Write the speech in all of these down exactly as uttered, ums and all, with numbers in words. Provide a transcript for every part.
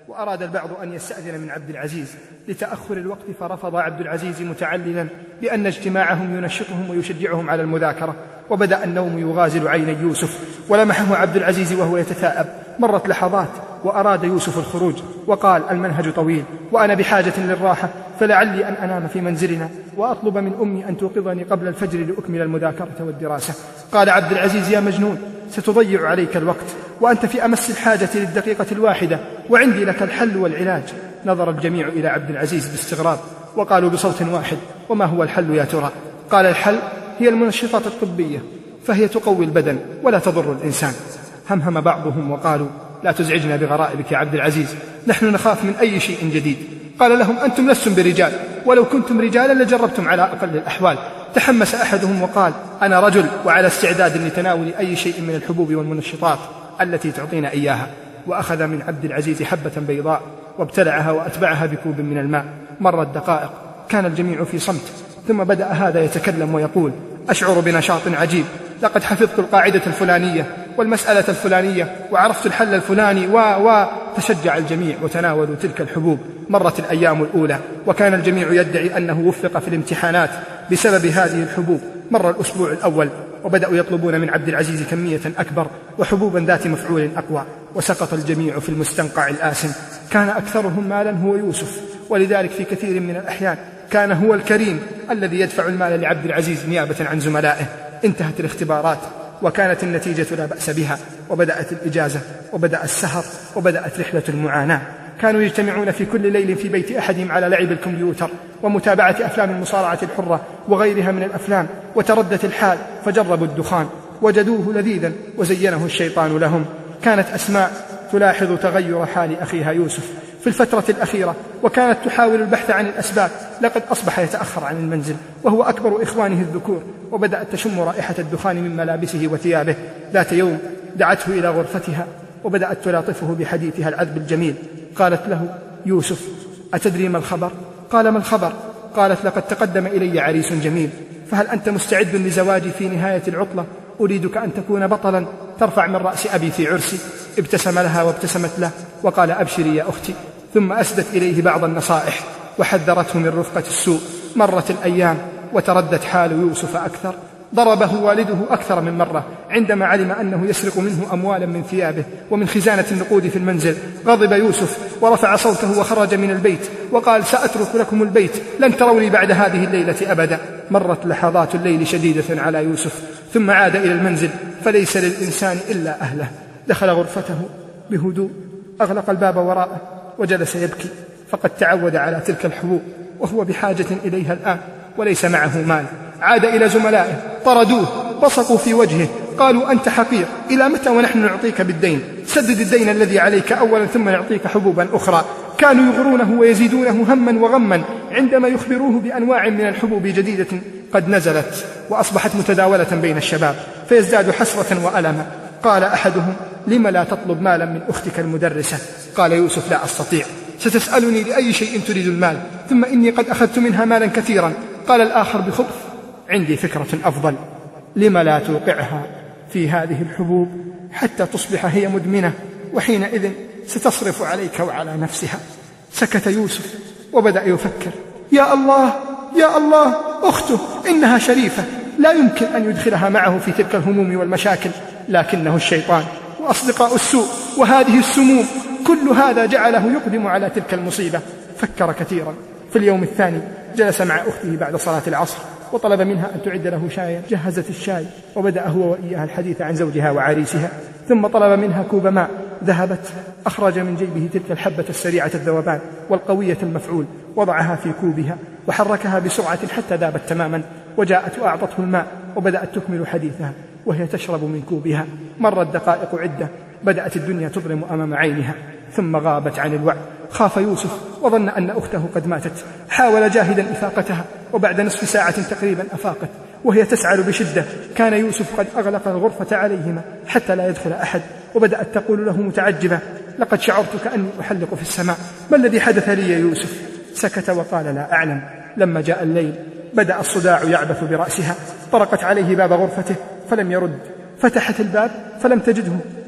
وأراد البعض أن يستأذن من عبد العزيز لتأخر الوقت، فرفض عبد العزيز متعللا بأن اجتماعهم ينشطهم ويشجعهم على المذاكرة. وبدأ النوم يغازل عيني يوسف، ولمحه عبد العزيز وهو يتثاءب. مرت لحظات وأراد يوسف الخروج وقال: المنهج طويل وأنا بحاجة للراحة، فلعلي أن أنام في منزلنا وأطلب من أمي أن توقظني قبل الفجر لأكمل المذاكرة والدراسة. قال عبد العزيز: يا مجنون، ستضيع عليك الوقت وأنت في أمس الحاجة للدقيقة الواحدة، وعندي لك الحل والعلاج. نظر الجميع إلى عبد العزيز باستغراب وقالوا بصوت واحد: وما هو الحل يا ترى؟ قال: الحل هي المنشطات الطبية، فهي تقوي البدن ولا تضر الإنسان. همهم بعضهم وقالوا: لا تزعجنا بغرائبك يا عبد العزيز، نحن نخاف من أي شيء جديد. قال لهم: أنتم لستم برجال، ولو كنتم رجالا لجربتم على أقل الأحوال. تحمس أحدهم وقال: أنا رجل وعلى استعداد لتناول أي شيء من الحبوب والمنشطات التي تعطينا إياها. وأخذ من عبد العزيز حبة بيضاء وابتلعها وأتبعها بكوب من الماء. مرت دقائق، كان الجميع في صمت، ثم بدأ هذا يتكلم ويقول: أشعر بنشاط عجيب، لقد حفظت القاعدة الفلانية والمسألة الفلانية وعرفت الحل الفلاني و و تشجع الجميع وتناولوا تلك الحبوب. مرت الأيام الأولى وكان الجميع يدعي أنه وفق في الامتحانات بسبب هذه الحبوب. مر الأسبوع الأول وبدأوا يطلبون من عبد العزيز كمية أكبر وحبوبا ذات مفعول أقوى، وسقط الجميع في المستنقع الآسن. كان أكثرهم مالا هو يوسف، ولذلك في كثير من الأحيان كان هو الكريم الذي يدفع المال لعبد العزيز نيابة عن زملائه. انتهت الاختبارات وكانت النتيجة لا بأس بها، وبدأت الإجازة وبدأ السهر وبدأت رحلة المعاناة. كانوا يجتمعون في كل ليل في بيت أحدهم على لعب الكمبيوتر ومتابعة أفلام المصارعة الحرة وغيرها من الأفلام. وتردت الحال فجربوا الدخان وجدوه لذيذا وزينه الشيطان لهم. كانت أسماء تلاحظ تغير حال أخيها يوسف في الفترة الأخيرة، وكانت تحاول البحث عن الأسباب. لقد أصبح يتأخر عن المنزل وهو أكبر إخوانه الذكور، وبدأت تشم رائحة الدخان من ملابسه وثيابه. ذات يوم دعته إلى غرفتها وبدأت تلاطفه بحديثها العذب الجميل. قالت له: يوسف، أتدري ما الخبر؟ قال: ما الخبر؟ قالت: لقد تقدم إلي عريس جميل، فهل أنت مستعد لزواجي في نهاية العطلة؟ أريدك أن تكون بطلا ترفع من رأس أبي في عرسي. ابتسم لها وابتسمت له وقال: أبشري يا أختي. ثم أسدت إليه بعض النصائح وحذرته من رفقة السوء. مرت الأيام وتردت حال يوسف أكثر. ضربه والده أكثر من مرة عندما علم أنه يسرق منه أموالا من ثيابه ومن خزانة النقود في المنزل. غضب يوسف ورفع صوته وخرج من البيت وقال: سأترك لكم البيت، لن تروني بعد هذه الليلة أبدا. مرت لحظات الليل شديدة على يوسف، ثم عاد إلى المنزل، فليس للإنسان إلا أهله. دخل غرفته بهدوء، أغلق الباب وراءه وجلس يبكي، فقد تعود على تلك الحبوب وهو بحاجة إليها الآن وليس معه مال. عاد إلى زملائه، طردوه، بصقوا في وجهه، قالوا: أنت حقير، إلى متى ونحن نعطيك بالدين؟ سدد الدين الذي عليك أولا ثم نعطيك حبوبا أخرى. كانوا يغرونه ويزيدونه هما وغما عندما يخبروه بأنواع من الحبوب جديدة قد نزلت وأصبحت متداولة بين الشباب، فيزداد حسرة وألما. قال أحدهم: لم لا تطلب مالا من أختك المدرسة؟ قال يوسف: لا أستطيع، ستسألني لأي شيء تريد المال، ثم إني قد أخذت منها مالا كثيرا. قال الآخر بخبث: عندي فكرة أفضل، لم لا توقعها في هذه الحبوب حتى تصبح هي مدمنة، وحينئذ ستصرف عليك وعلى نفسها. سكت يوسف وبدأ يفكر: يا الله يا الله، أخته إنها شريفة، لا يمكن أن يدخلها معه في تلك الهموم والمشاكل، لكنه الشيطان وأصدقاء السوء وهذه السموم، كل هذا جعله يقدم على تلك المصيبة. فكر كثيرا. في اليوم الثاني جلس مع أخته بعد صلاة العصر وطلب منها أن تعد له شايا. جهزت الشاي وبدأ هو وإياها الحديث عن زوجها وعريسها، ثم طلب منها كوب ماء. ذهبت، أخرج من جيبه تلك الحبة السريعة الذوبان والقوية المفعول، وضعها في كوبها وحركها بسرعة حتى ذابت تماما، وجاءت وأعطته الماء وبدأت تكمل حديثها وهي تشرب من كوبها. مرت دقائق عدة، بدأت الدنيا تظلم أمام عينها ثم غابت عن الوعي. خاف يوسف وظن أن أخته قد ماتت، حاول جاهدا إفاقتها، وبعد نصف ساعة تقريبا أفاقت وهي تسعل بشدة. كان يوسف قد أغلق الغرفة عليهما حتى لا يدخل أحد، وبدأت تقول له متعجبة: لقد شعرت كأني أحلق في السماء، ما الذي حدث لي يا يوسف؟ سكت وقال: لا أعلم. لما جاء الليل بدأ الصداع يعبث برأسها، طرقت عليه باب غرفته فلم يرد، فتحت الباب فلم تجده،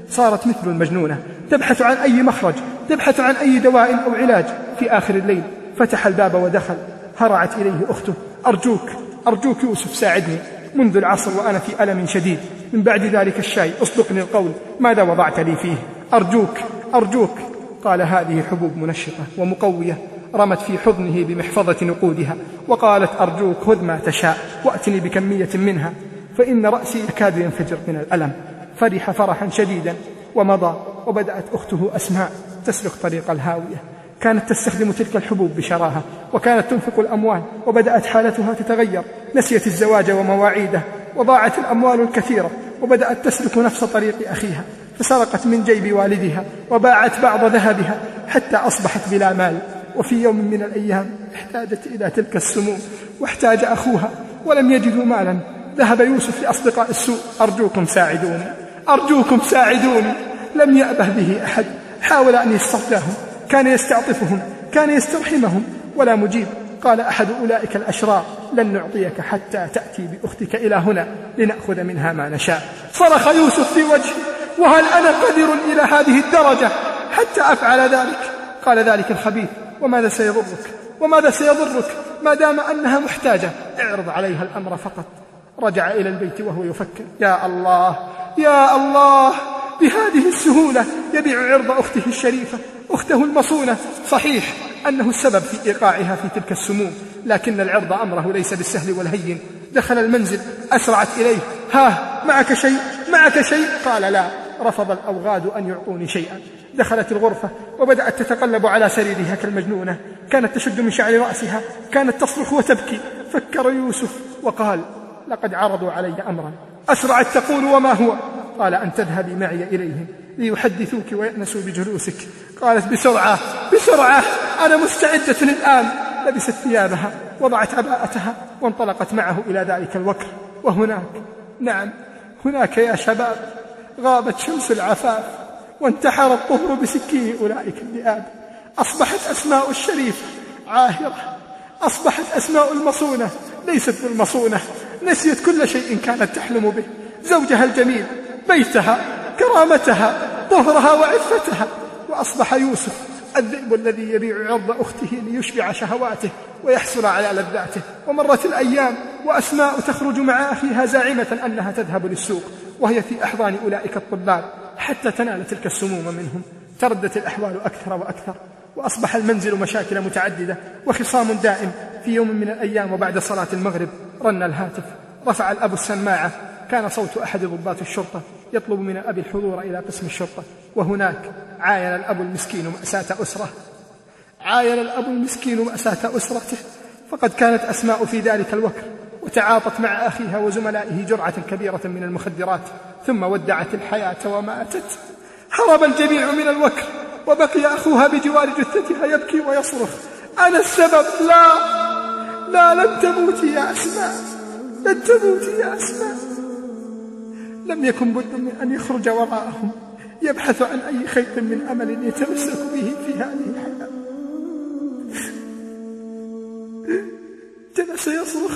صارت مثل المجنونة تبحث عن أي مخرج، تبحث عن أي دواء أو علاج. في آخر الليل فتح الباب ودخل. هرعت إليه أخته: أرجوك أرجوك يوسف ساعدني، منذ العصر وأنا في ألم شديد، من بعد ذلك الشاي أصدقني القول، ماذا وضعت لي فيه؟ أرجوك أرجوك. قال: هذه حبوب منشطة ومقوية. رمت في حضنه بمحفظة نقودها وقالت: أرجوك خذ ما تشاء وأتني بكمية منها، فإن رأسي يكاد ينفجر من الألم. فرح فرحا شديدا ومضى. وبدأت أخته أسماء تسلك طريق الهاوية. كانت تستخدم تلك الحبوب بشراهة وكانت تنفق الأموال، وبدأت حالتها تتغير. نسيت الزواج ومواعيده وضاعت الأموال الكثيرة، وبدأت تسلك نفس طريق أخيها، فسرقت من جيب والدها وباعت بعض ذهبها حتى أصبحت بلا مال. وفي يوم من الأيام احتاجت إلى تلك السموم، واحتاج أخوها ولم يجدوا مالا. ذهب يوسف لأصدقاء السوء: أرجوكم ساعدوني أرجوكم ساعدوني. لم يأبه به أحد. حاول أن يسترجعهم، كان يستعطفهم، كان يسترحمهم، ولا مجيب. قال أحد أولئك الأشرار: لن نعطيك حتى تأتي بأختك إلى هنا لنأخذ منها ما نشاء. صرخ يوسف في وجهه: وهل أنا قادر إلى هذه الدرجة حتى أفعل ذلك؟ قال ذلك الخبيث: وماذا سيضرك وماذا سيضرك ما دام أنها محتاجة؟ اعرض عليها الأمر فقط. رجع إلى البيت وهو يفكر: يا الله يا الله، بهذه السهولة يبيع عرض أخته الشريفة، أخته المصونة. صحيح أنه السبب في إيقاعها في تلك السموم، لكن العرض أمره ليس بالسهل والهين. دخل المنزل، أسرعت إليه: ها معك شيء معك شيء؟ قال: لا. رفض الأوغاد أن يعطوني شيئا. دخلت الغرفة وبدأت تتقلب على سريرها كالمجنونة. كانت تشد من شعر رأسها، كانت تصرخ وتبكي. فكر يوسف وقال: لقد عرضوا علي أمرا. أسرعت تقول: وما هو؟ قال: أن تذهبي معي إليهم ليحدثوك ويأنسوا بجلوسك. قالت: بسرعة بسرعة، أنا مستعدة الآن. لبست ثيابها، وضعت عباءتها، وانطلقت معه إلى ذلك الوكر. وهناك، نعم هناك يا شباب، غابت شمس العفاف، وانتحر الطهر بسكين أولئك الذئاب. أصبحت أسماء الشريفة عاهرة، أصبحت أسماء المصونة ليست بالمصونة. نسيت كل شيء كانت تحلم به: زوجها الجميل، بيتها، كرامتها، طهرها وعفتها. وأصبح يوسف الذئب الذي يبيع عرض أخته ليشبع شهواته ويحصل على لذاته. ومرت الأيام وأسماء تخرج مع أخيها زاعمة أنها تذهب للسوق، وهي في أحضان أولئك الطلاب، حتى تنال تلك السموم منهم. تردت الأحوال أكثر وأكثر، وأصبح المنزل مشاكل متعددة وخصام دائم. في يوم من الأيام وبعد صلاة المغرب رن الهاتف. رفع الأب السماعة. كان صوت أحد ضباط الشرطة يطلب من الأب الحضور إلى قسم الشرطة. وهناك عاين الأب المسكين مأساة أسرة عاين الأب المسكين مأساة أسرته. فقد كانت أسماء في ذلك الوكر، وتعاطت مع أخيها وزملائه جرعة كبيرة من المخدرات، ثم ودعت الحياة وماتت. هرب الجميع من الوكر، وبقي أخوها بجوار جثتها يبكي ويصرخ: أنا السبب. لا لا لن تموتي يا أسماء، لن تموتي يا أسماء. لم يكن بد من أن يخرج وراءهم يبحث عن أي خيط من أمل يتمسك به في هذه الحياة. جلس يصرخ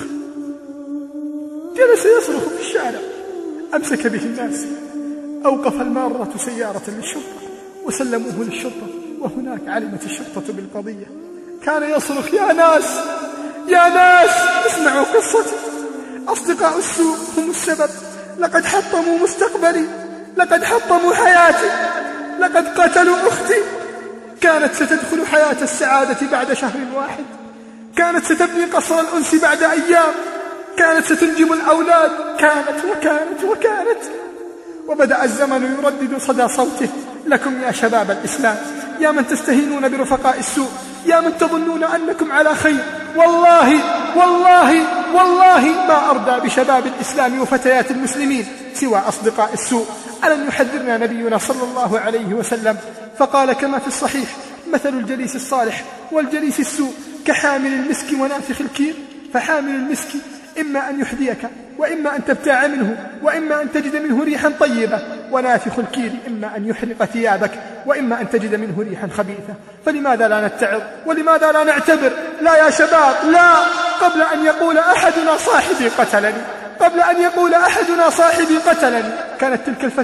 جلس يصرخ في الشارع. أمسك به الناس. أوقف المارة سيارة للشرطة وسلموه للشرطة، وهناك علمت الشرطة بالقضية. كان يصرخ: يا ناس يا ناس، اسمعوا قصتي. أصدقاء السوء هم السبب. لقد حطموا مستقبلي، لقد حطموا حياتي، لقد قتلوا أختي. كانت ستدخل حياة السعادة بعد شهر واحد، كانت ستبني قصر الأنس بعد أيام، كانت ستنجب الأولاد، كانت وكانت وكانت. وبدأ الزمن يردد صدى صوته: لكم يا شباب الإسلام، يا من تستهينون برفقاء السوء، يا من تظنون أنكم على خير، والله والله والله ما أرضى بشباب الإسلام وفتيات المسلمين سوى أصدقاء السوء. ألم يحذرنا نبينا صلى الله عليه وسلم فقال كما في الصحيح: مثل الجليس الصالح والجليس السوء كحامل المسك ونافخ الكير. فحامل المسك إما أن يحذيك، وإما أن تبتاع منه، وإما أن تجد منه ريحا طيبة. ونافخ الكير إما أن يحرق ثيابك، وإما أن تجد منه ريحا خبيثة. فلماذا لا نتعظ؟ ولماذا لا نعتبر؟ لا يا شباب، لا. قبل أن يقول أحدنا صاحبي قتلني، قبل أن يقول أحدنا صاحبي قتلني، كانت تلك الفتاة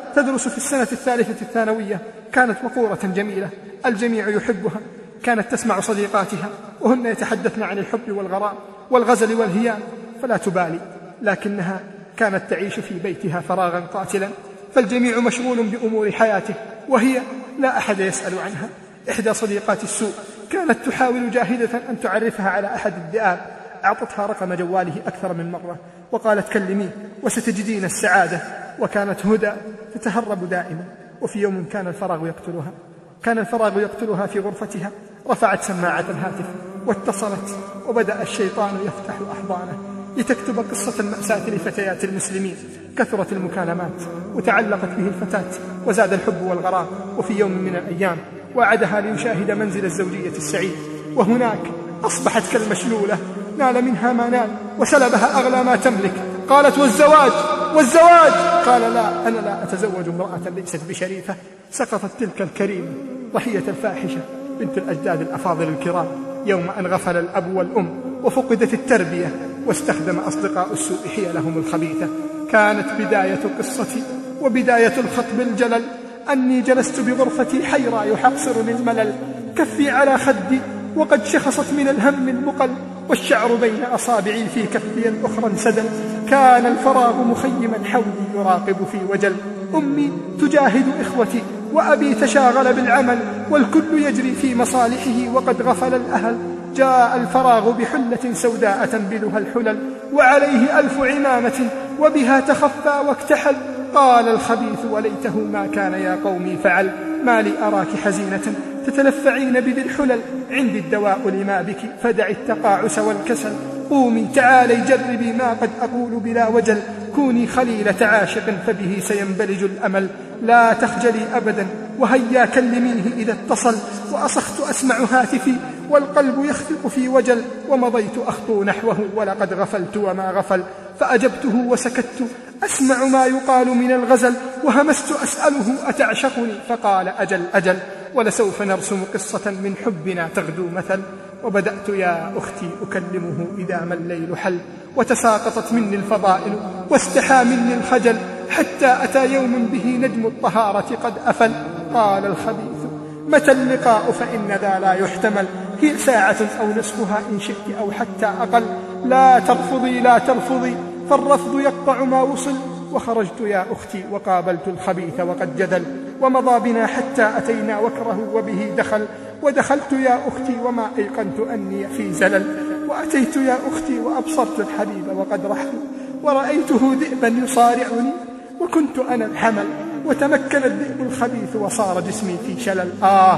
تدرس في السنة الثالثة الثانوية، كانت وقورة جميلة الجميع يحبها. كانت تسمع صديقاتها وهن يتحدثن عن الحب والغرام والغزل والهيام فلا تبالي، لكنها كانت تعيش في بيتها فراغا قاتلا، فالجميع مشغول بأمور حياته وهي لا أحد يسأل عنها. إحدى صديقات السوء كانت تحاول جاهدة أن تعرفها على أحد الذئاب، أعطتها رقم جواله أكثر من مرة وقالت كلميه وستجدين السعادة. وكانت هدى تتهرب دائما، وفي يوم كان الفراغ يقتلها كان الفراغ يقتلها في غرفتها، رفعت سماعة الهاتف واتصلت، وبدأ الشيطان يفتح أحضانه لتكتب قصة المأساة لفتيات المسلمين. كثرت المكالمات وتعلقت به الفتاة وزاد الحب والغرام. وفي يوم من الأيام وعدها ليشاهد منزل الزوجية السعيد، وهناك أصبحت كالمشلولة، نال منها ما نال وسلبها أغلى ما تملك. قالت والزواج والزواج قال لا، أنا لا أتزوج امرأة ليست بشريفة. سقطت تلك الكريمة ضحية الفاحشة بنت الأجداد الأفاضل الكرام يوم أن غفل الأب والأم وفقدت التربية واستخدم أصدقاء السوء حيلهم الخبيثة. كانت بداية قصتي وبداية الخطب الجلل أني جلست بغرفتي حيرى يحقصرني الملل، كفي على خدي وقد شخصت من الهم المقل، والشعر بين أصابعي في كفي الأخرى انسدل. كان الفراغ مخيما حولي يراقب في وجل، أمي تجاهد إخوتي وأبي تشاغل بالعمل، والكل يجري في مصالحه وقد غفل الأهل. جاء الفراغ بحلة سوداء تنبلها الحلل، وعليه ألف عمامة وبها تخفى واكتحل. قال الخبيث وليته ما كان يا قومي فعل، ما لي أراك حزينة تتلفعين بذي الحلل، عندي الدواء لما بك فدعي التقاعس والكسل. قومي تعالي جربي ما قد أقول بلا وجل، كوني خليلة عاشق فبه سينبلج الأمل. لا تخجلي أبدا وهيا كلميه إذا اتصل، وأصخت أسمع هاتفي والقلب يخفق في وجل، ومضيت أخطو نحوه ولقد غفلت وما غفل. فأجبته وسكت أسمع ما يقال من الغزل، وهمست أسأله أتعشقني فقال أجل أجل، ولسوف نرسم قصة من حبنا تغدو مثل. وبدأت يا أختي أكلمه إذا ما الليل حل، وتساقطت مني الفضائل واستحى مني الخجل، حتى أتى يوم به نجم الطهارة قد أفل. قال الخبيث متى اللقاء فإن ذا لا يحتمل، هي ساعة أو نصفها إن شئت أو حتى أقل. لا ترفضي لا ترفضي فالرفض يقطع ما وصل. وخرجت يا أختي وقابلت الخبيث وقد جدل، ومضى بنا حتى أتينا وكره وبه دخل. ودخلت يا أختي وما أيقنت أني في زلل، وأتيت يا أختي وأبصرت الحبيب وقد رحل، ورأيته ذئبا يصارعني وكنت أنا الحمل، وتمكن الذئب الخبيث وصار جسمي في شلل. آه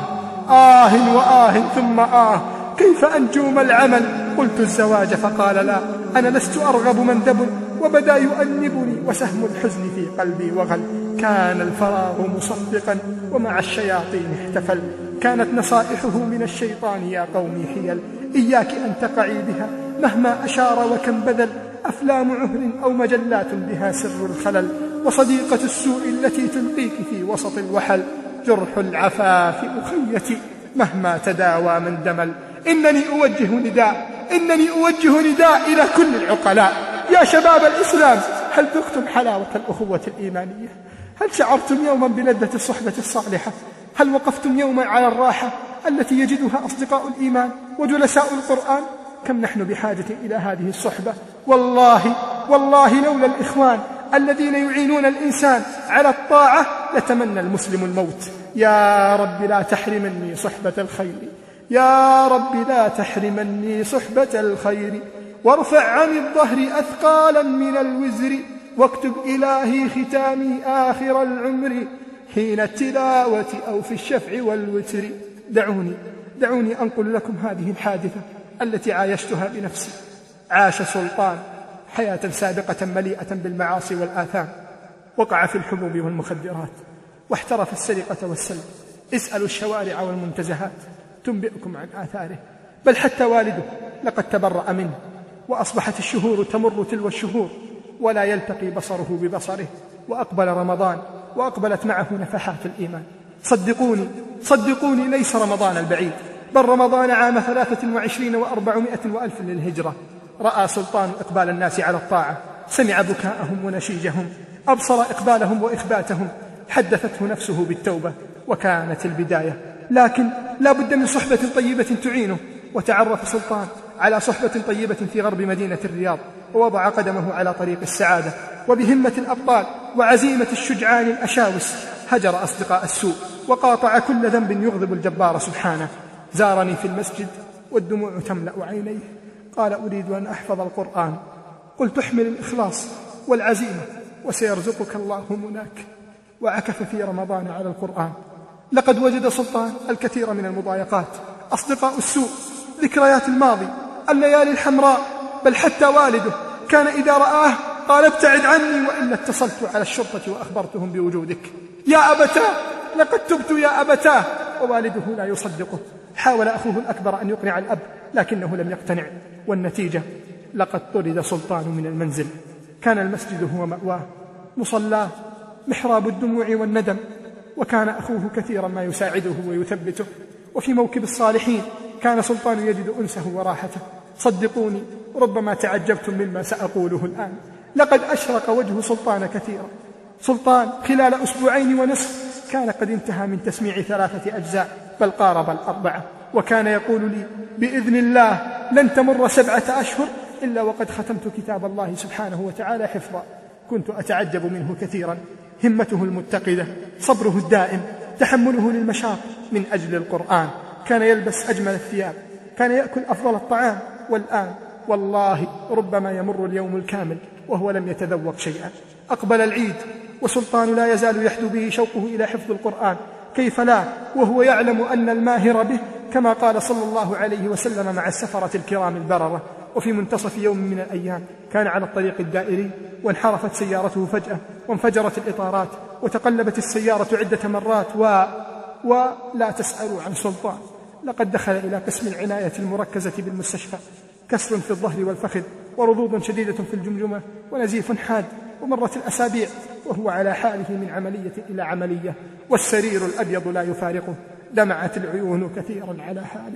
آه وآه ثم آه كيف أنجوم العمل. قلت الزواج فقال لا، أنا لست أرغب من دبل، وبدا يؤنبني وسهم الحزن في قلبي وغل. كان الفراغ مصدقا ومع الشياطين احتفل، كانت نصائحه من الشيطان يا قومي حيل، إياك أن تقعي بها مهما أشار وكم بذل، أفلام عهر أو مجلات بها سر الخلل، وصديقة السوء التي تلقيك في وسط الوحل. جرح العفاف أخيتي مهما تداوى من دمل. إنني أوجه نداء إنني أوجه نداء إلى كل العقلاء يا شباب الإسلام، هل ذقتم حلاوة الأخوة الإيمانية؟ هل شعرتم يوما بلذة الصحبة الصالحة؟ هل وقفتم يوما على الراحة التي يجدها أصدقاء الإيمان وجلساء القرآن؟ كم نحن بحاجة إلى هذه الصحبة. والله والله لولا الإخوان الذين يعينون الإنسان على الطاعة لتمنى المسلم الموت. يا رب لا تحرمني صحبة الخير، يا رب لا تحرمني صحبة الخير، وارفع عن الظهر أثقالا من الوزر، واكتب إلهي ختامي آخر العمر، حين التلاوة أو في الشفع والوتر. دعوني دعوني أنقل لكم هذه الحادثة التي عايشتها بنفسي. عاش سلطان حياة سابقة مليئة بالمعاصي والآثام، وقع في الحبوب والمخدرات، واحترف السرقة والسلب. اسألوا الشوارع والمنتزهات تنبئكم عن آثاره، بل حتى والده لقد تبرأ منه، وأصبحت الشهور تمر تلو الشهور ولا يلتقي بصره ببصره. وأقبل رمضان وأقبلت معه نفحات الإيمان. صدقوني صدقوني ليس رمضان البعيد، بل رمضان عام ثلاثة وعشرين وأربعمائة وألف للهجرة. رأى سلطان إقبال الناس على الطاعة، سمع بكاءهم ونشيجهم، أبصر إقبالهم وإخباتهم، حدثته نفسه بالتوبة وكانت البداية، لكن لا بد من صحبة طيبة تعينه. وتعرف سلطان على صحبة طيبة في غرب مدينة الرياض، ووضع قدمه على طريق السعادة، وبهمة الأبطال وعزيمة الشجعان الأشاوس هجر أصدقاء السوء وقاطع كل ذنب يغضب الجبار سبحانه. زارني في المسجد والدموع تملأ عينيه، قال: أريد أن أحفظ القرآن. قلت: احمل الإخلاص والعزيمة وسيرزقك الله مناك. وعكف في رمضان على القرآن. لقد وجد سلطان الكثير من المضايقات، أصدقاء السوء، ذكريات الماضي، الليالي الحمراء، بل حتى والده كان إذا رآه قال: ابتعد عني، وإلا اتصلت على الشرطة وأخبرتهم بوجودك. يا أبتاه، لقد تبت يا أبتاه. ووالده لا يصدقه. حاول أخوه الأكبر أن يقنع الأب لكنه لم يقتنع، والنتيجة لقد طرد سلطان من المنزل. كان المسجد هو مأواه، مصلاه، محراب الدموع والندم، وكان أخوه كثيرا ما يساعده ويثبته. وفي موكب الصالحين كان سلطان يجد أنسه وراحته. صدقوني، ربما تعجبتم مما سأقوله الآن. لقد أشرق وجه سلطان كثيرا. سلطان خلال أسبوعين ونصف كان قد انتهى من تسميع ثلاثة أجزاء، بل قارب الأربعة، وكان يقول لي: بإذن الله لن تمر سبعة أشهر إلا وقد ختمت كتاب الله سبحانه وتعالى حفظا. كنت أتعجب منه كثيرا. همته المتقدة، صبره الدائم، تحمله للمشاق من أجل القرآن. كان يلبس أجمل الثياب، كان يأكل أفضل الطعام، والآن والله ربما يمر اليوم الكامل وهو لم يتذوق شيئا. أقبل العيد وسلطان لا يزال يحدو به شوقه إلى حفظ القرآن، كيف لا وهو يعلم أن الماهر به كما قال صلى الله عليه وسلم مع السفرة الكرام البررة. وفي منتصف يوم من الأيام كان على الطريق الدائري وانحرفت سيارته فجأة وانفجرت الإطارات وتقلبت السيارة عدة مرات و... ولا تسألوا عن سلطان. لقد دخل إلى قسم العناية المركزة بالمستشفى، كسر في الظهر والفخذ ورضوض شديدة في الجمجمة ونزيف حاد. ومرت الأسابيع وهو على حاله من عملية إلى عملية، والسرير الأبيض لا يفارقه. دمعت العيون كثيرا على حاله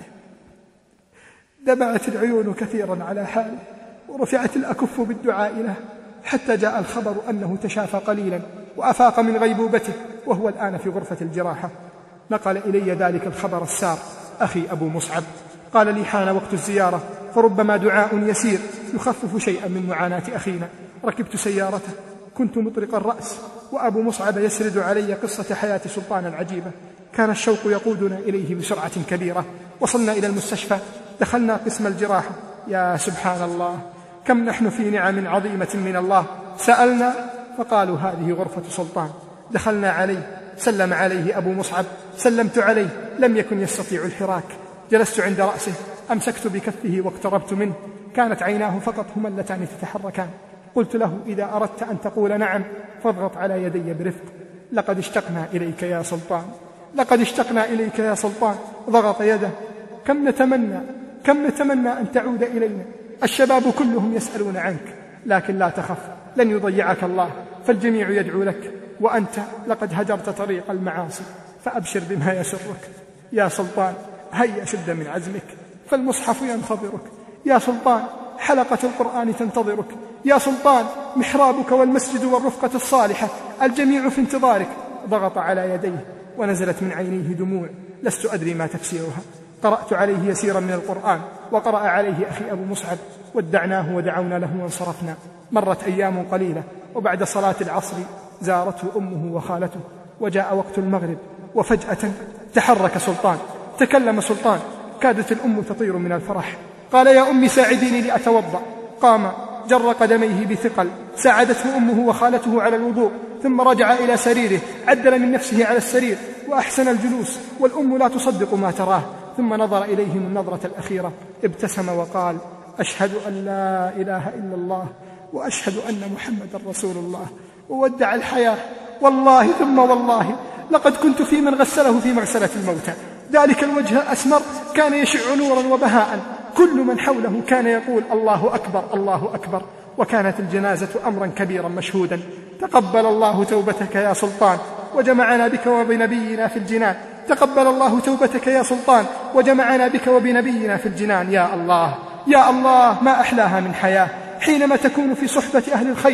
دمعت العيون كثيرا على حاله ورفعت الأكف بالدعاء له، حتى جاء الخبر أنه تشافى قليلا وأفاق من غيبوبته، وهو الآن في غرفة الجراحة. نقل إلي ذلك الخبر السار أخي أبو مصعب، قال لي: حان وقت الزيارة، فربما دعاء يسير يخفف شيئا من معاناة أخينا. ركبت سيارته، كنت مطرق الرأس، وأبو مصعب يسرد علي قصة حياة سلطان العجيبة. كان الشوق يقودنا إليه بسرعة كبيرة. وصلنا إلى المستشفى، دخلنا قسم الجراحة. يا سبحان الله، كم نحن في نعم عظيمة من الله. سألنا فقالوا: هذه غرفة سلطان. دخلنا عليه، سلم عليه أبو مصعب، سلمت عليه، لم يكن يستطيع الحراك. جلست عند رأسه، أمسكت بكفه واقتربت منه، كانت عيناه فقط هما اللتان تتحركان. قلت له: إذا أردت أن تقول نعم فاضغط على يدي برفق. لقد اشتقنا إليك يا سلطان، لقد اشتقنا إليك يا سلطان. ضغط يده. كم نتمنى كم نتمنى أن تعود إلينا. الشباب كلهم يسألون عنك، لكن لا تخف، لن يضيعك الله، فالجميع يدعو لك، وأنت لقد هجرت طريق المعاصي، فأبشر بما يسرك. يا سلطان، هيا شد من عزمك، فالمصحف ينتظرك. يا سلطان، حلقة القرآن تنتظرك. يا سلطان، محرابك والمسجد والرفقة الصالحة الجميع في انتظارك. ضغط على يديه ونزلت من عينيه دموع لست أدري ما تفسيرها. قرأت عليه يسيرا من القرآن، وقرأ عليه أخي أبو مصعب، ودعناه ودعونا له وانصرفنا. مرت أيام قليلة، وبعد صلاة العصر زارته أمه وخالته، وجاء وقت المغرب، وفجأة تحرك سلطان، تكلم سلطان، كادت الأم تطير من الفرح. قال: يا أمي ساعديني لأتوضأ. قام، جر قدميه بثقل، ساعدته أمه وخالته على الوضوء، ثم رجع إلى سريره، عدل من نفسه على السرير وأحسن الجلوس، والأم لا تصدق ما تراه. ثم نظر إليهم النظرة الأخيرة، ابتسم وقال: أشهد أن لا إله إلا الله، وأشهد أن محمد رسول الله. وودع الحياة. والله ثم والله لقد كنت في من غسله في مغسلة الموتى. ذلك الوجه الأسمر كان يشع نورا وبهاء، كل من حوله كان يقول: الله أكبر، الله أكبر. وكانت الجنازة أمرا كبيرا مشهودا. تقبل الله توبتك يا سلطان، وجمعنا بك وبنبينا في الجنان. تقبل الله توبتك يا سلطان، وجمعنا بك وبنبينا في الجنان. يا الله، يا الله، ما أحلاها من حياة حينما تكون في صحبة أهل الخير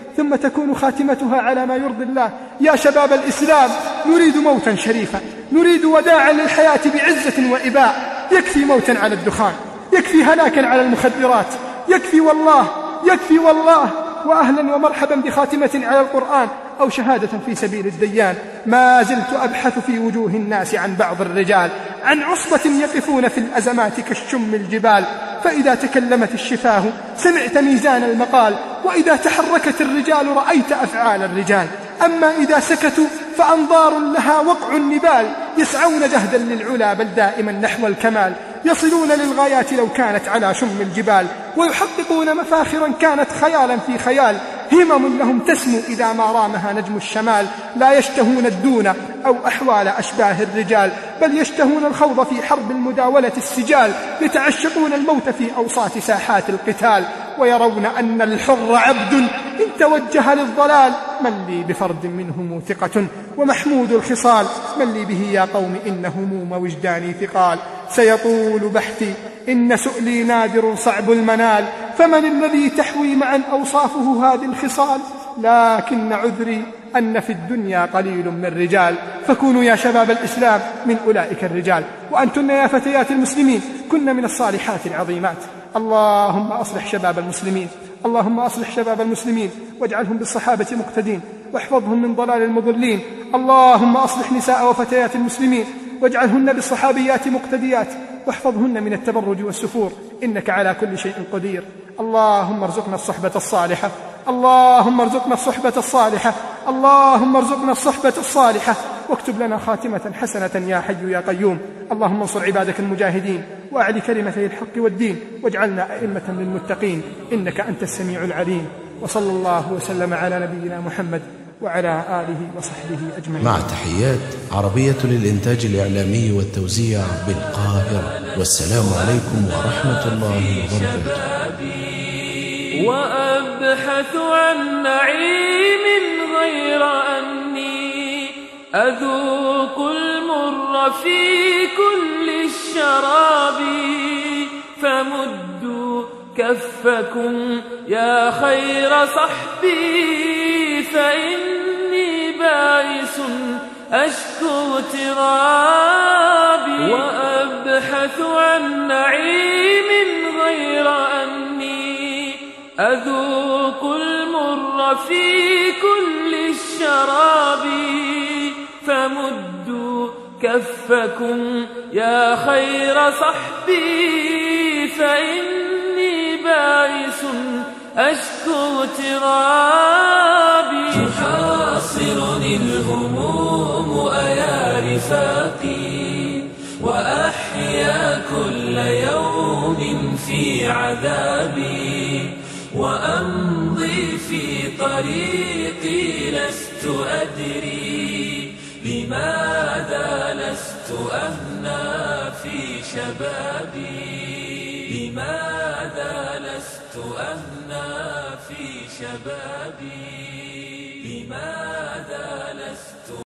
ثم تكون خاتمتها على ما يرضي الله. يا شباب الإسلام، نريد موتا شريفا، نريد وداعا للحياة بعزة وإباء. يكفي موتا على الدخان، يكفي هلاكا على المخدرات، يكفي والله، يكفي والله. وأهلا ومرحبا بخاتمة على القرآن أو شهادة في سبيل الديان. ما زلت أبحث في وجوه الناس عن بعض الرجال، عن عصبة يقفون في الأزمات كالشم الجبال. فإذا تكلمت الشفاه سمعت ميزان المقال، وإذا تحركت الرجال رأيت أفعال الرجال. أما إذا سكتوا فأنظار لها وقع النبال، يسعون جهدا للعلا بل دائما نحو الكمال. يصلون للغايات لو كانت على شم الجبال، ويحققون مفاخرا كانت خيالا في خيال. همم لهم تسمو إذا ما رامها نجم الشمال. لا يشتهون الدون أو أحوال أشباه الرجال، بل يشتهون الخوض في حرب المداولة السجال. يتعشقون الموت في أوساط ساحات القتال، ويرون أن الحر عبد إن توجه للضلال. من لي بفرد منهم ثقة ومحمود الخصال، من لي به يا قوم إن هموم وجداني ثقال. سيطول بحثي إن سؤلي نادر صعب المنال، فمن الذي تحوي معا أوصافه هذه الخصال. لكن عذري أن في الدنيا قليل من رجال، فكونوا يا شباب الإسلام من أولئك الرجال. وأنتن يا فتيات المسلمين كن من الصالحات العظيمات. اللهم أصلح شباب المسلمين، اللهم أصلح شباب المسلمين واجعلهم بالصحابة مقتدين، واحفظهم من ضلال المضلين. اللهم أصلح نساء وفتيات المسلمين واجعلهن بالصحابيات مقتديات، واحفظهن من التبرج والسفور، إنك على كل شيء قدير. اللهم ارزقنا الصحبة الصالحة، اللهم ارزقنا الصحبة الصالحة، اللهم ارزقنا الصحبة الصالحة، واكتب لنا خاتمة حسنة يا حي يا قيوم. اللهم انصر عبادك المجاهدين، وأعل كلمتي الحق والدين، واجعلنا أئمة للمتقين، إنك أنت السميع العليم. وصلى الله وسلم على نبينا محمد وعلى آله وصحبه أجمعين. مع تحيات عربية للإنتاج الإعلامي والتوزيع بالقاهرة، والسلام عليكم ورحمة الله وبركاته. وأبحث عن نعيم غير أني أذوق المر في كل الشراب. فمدوا كفكم يا خير صحبي، فإني بائس أشكو ترابي. وأبحث عن نعيم غير أني أذوق المر في كل الشراب. فمدوا كفكم يا خير صحبي، فإني بائس أشكو ترابي. تحاصرني الهموم أيا رفاقي، وأحيا كل يوم في عذابي. وأمضي في طريقي لست أدري لماذا لست أهنى في شبابي. لماذا لست أهنى في شبابي. لماذا